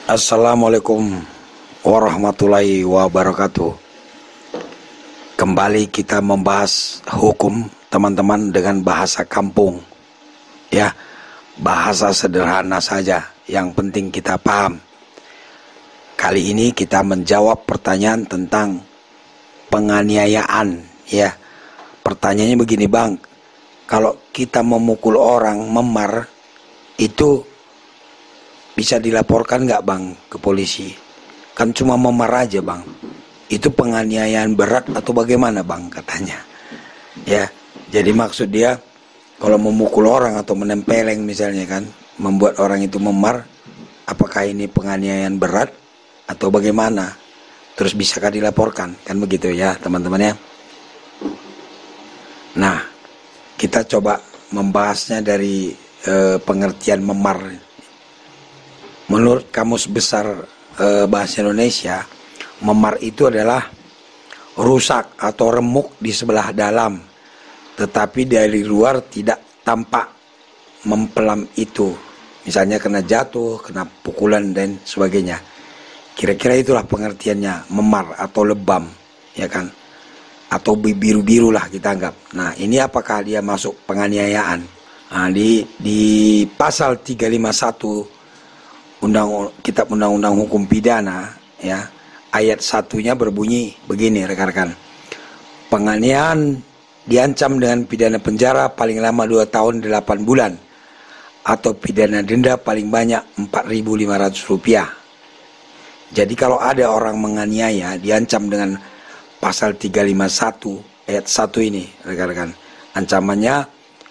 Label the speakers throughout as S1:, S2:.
S1: Assalamualaikum warahmatullahi wabarakatuh. Kembali kita membahas hukum, teman-teman, dengan bahasa kampung. Ya, bahasa sederhana saja, yang penting kita paham. Kali ini kita menjawab pertanyaan tentang penganiayaan. Ya, pertanyaannya begini, Bang. Kalau kita memukul orang, memar, itu bisa dilaporkan nggak, Bang, ke polisi? Kan cuma memar aja, Bang. Itu penganiayaan berat atau bagaimana, Bang, katanya. Ya, jadi maksud dia kalau memukul orang atau menempeleng misalnya kan, membuat orang itu memar, apakah ini penganiayaan berat atau bagaimana? Terus bisakah dilaporkan? Kan begitu ya, teman-teman ya. Nah, kita coba membahasnya dari pengertian memar. Menurut Kamus Besar Bahasa Indonesia, memar itu adalah rusak atau remuk di sebelah dalam, tetapi dari luar tidak tampak mempelam itu. Misalnya kena jatuh, kena pukulan dan sebagainya. Kira-kira itulah pengertiannya memar atau lebam, ya kan? Atau biru-biru lah kita anggap. Nah, ini apakah dia masuk penganiayaan? Nah, di pasal 351 Kitab Undang-Undang Hukum Pidana, ya, ayat 1-nya berbunyi begini, rekan-rekan. Penganiayaan diancam dengan pidana penjara paling lama 2 tahun 8 bulan atau pidana denda paling banyak Rp4.500. Jadi kalau ada orang menganiaya diancam dengan pasal 351 ayat 1 ini, rekan-rekan. Ancamannya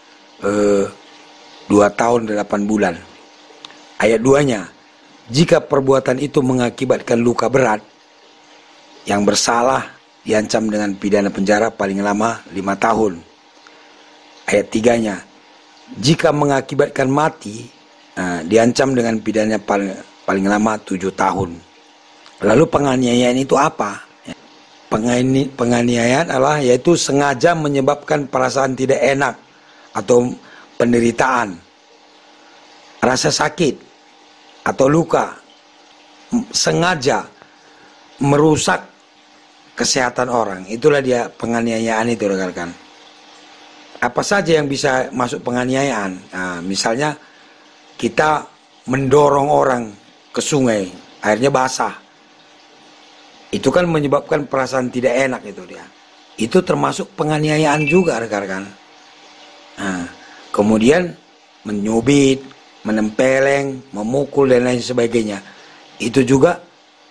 S1: 2 tahun 8 bulan. Ayat 2-nya, jika perbuatan itu mengakibatkan luka berat, yang bersalah diancam dengan pidana penjara paling lama 5 tahun. Ayat 3-nya, jika mengakibatkan mati, diancam dengan pidana paling lama 7 tahun. Lalu penganiayaan itu apa? Penganiayaan adalah yaitu sengaja menyebabkan perasaan tidak enak atau penderitaan, rasa sakit atau luka, sengaja merusak kesehatan orang. Itulah dia penganiayaan itu, rekan-rekan. Apa saja yang bisa masuk penganiayaan? Nah, misalnya kita mendorong orang ke sungai, airnya basah. Itu kan menyebabkan perasaan tidak enak itu dia. Itu termasuk penganiayaan juga, rekan-rekan. Nah, kemudian menyubit, menempeleng, memukul dan lain sebagainya, itu juga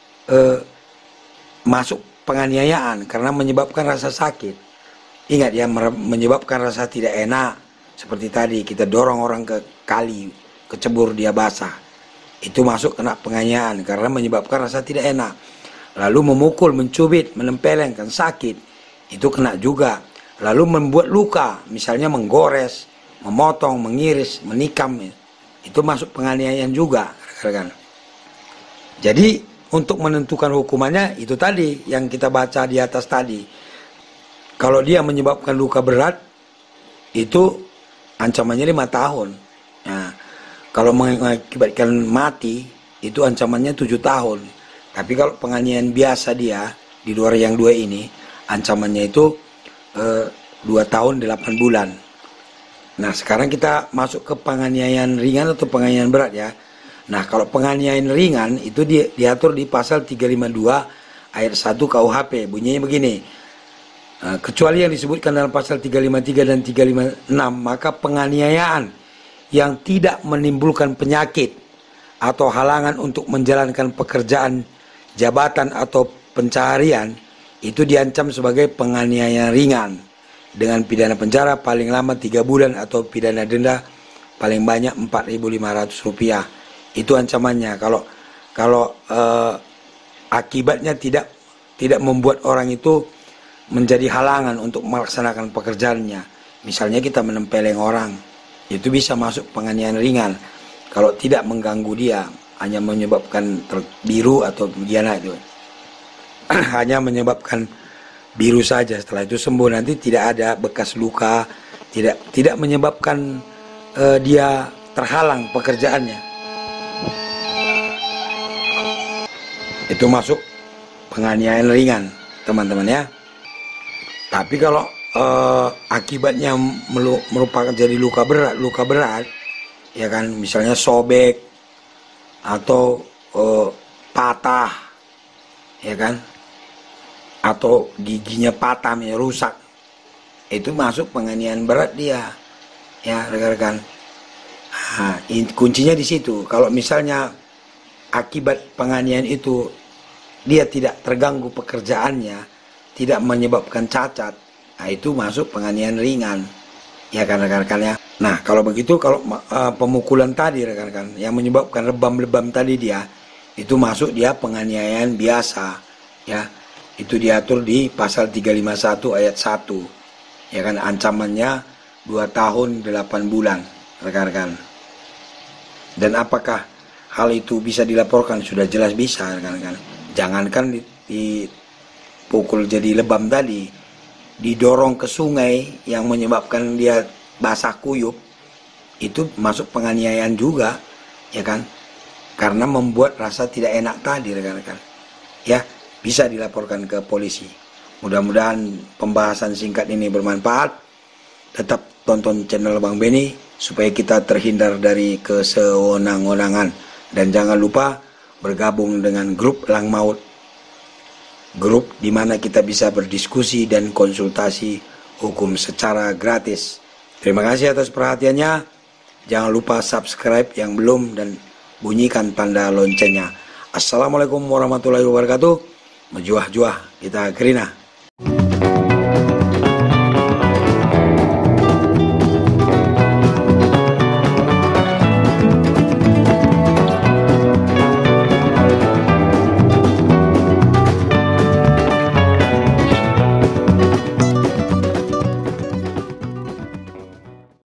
S1: masuk penganiayaan karena menyebabkan rasa sakit. Ingat ya, menyebabkan rasa tidak enak. Seperti tadi kita dorong orang ke kali, kecebur dia basah, itu masuk kena penganiayaan karena menyebabkan rasa tidak enak. Lalu memukul, mencubit, menempeleng kan sakit, itu kena juga. Lalu membuat luka, misalnya menggores, memotong, mengiris, menikam, itu masuk penganiayaan juga, rekan-rekan. Jadi untuk menentukan hukumannya itu tadi yang kita baca di atas tadi. Kalau dia menyebabkan luka berat, itu ancamannya 5 tahun. Nah, kalau mengakibatkan mati, itu ancamannya 7 tahun. Tapi kalau penganiayaan biasa dia di luar yang 2 ini, ancamannya itu 2 tahun 8 bulan. Nah, sekarang kita masuk ke penganiayaan ringan atau penganiayaan berat ya. Nah, kalau penganiayaan ringan itu diatur di pasal 352 ayat 1 KUHP. Bunyinya begini. Kecuali yang disebutkan dalam pasal 353 dan 356, maka penganiayaan yang tidak menimbulkan penyakit atau halangan untuk menjalankan pekerjaan, jabatan atau pencaharian itu diancam sebagai penganiayaan ringan dengan pidana penjara paling lama 3 bulan atau pidana denda paling banyak Rp4.500. Itu ancamannya. Kalau akibatnya tidak membuat orang itu menjadi halangan untuk melaksanakan pekerjaannya. Misalnya kita menempeleng orang, itu bisa masuk penganiayaan ringan. Kalau tidak mengganggu dia, hanya menyebabkan biru atau gimana itu, hanya menyebabkan biru saja. Setelah itu sembuh, nanti tidak ada bekas luka, tidak menyebabkan dia terhalang pekerjaannya. Itu masuk penganiayaan ringan, teman-teman ya. Tapi kalau akibatnya merupakan jadi luka berat, ya kan, misalnya sobek atau patah, ya kan, atau giginya patah, rusak, itu masuk penganiayaan berat dia, ya rekan-rekan. Nah, kuncinya di situ. Kalau misalnya akibat penganiayaan itu dia tidak terganggu pekerjaannya, tidak menyebabkan cacat, nah itu masuk penganiayaan ringan, ya kan rekan-rekan ya. Nah kalau begitu, kalau pemukulan tadi rekan-rekan yang menyebabkan lebam-lebam tadi, dia itu masuk dia penganiayaan biasa, ya. Itu diatur di pasal 351 ayat 1, ya kan, ancamannya 2 tahun 8 bulan rekan-rekan. Dan apakah hal itu bisa dilaporkan? Sudah jelas bisa rekan-rekan. Jangankan dipukul jadi lebam tadi, didorong ke sungai yang menyebabkan dia basah kuyup, itu masuk penganiayaan juga, ya kan, karena membuat rasa tidak enak tadi rekan-rekan, ya, bisa dilaporkan ke polisi. Mudah-mudahan pembahasan singkat ini bermanfaat. Tetap tonton channel Bang Benny supaya kita terhindar dari kesewenang-wenangan, dan jangan lupa bergabung dengan grup Lang Maut, grup di mana kita bisa berdiskusi dan konsultasi hukum secara gratis. Terima kasih atas perhatiannya. Jangan lupa subscribe yang belum dan bunyikan tanda loncengnya. Assalamualaikum warahmatullahi wabarakatuh. Mejuah-juah kita gerina.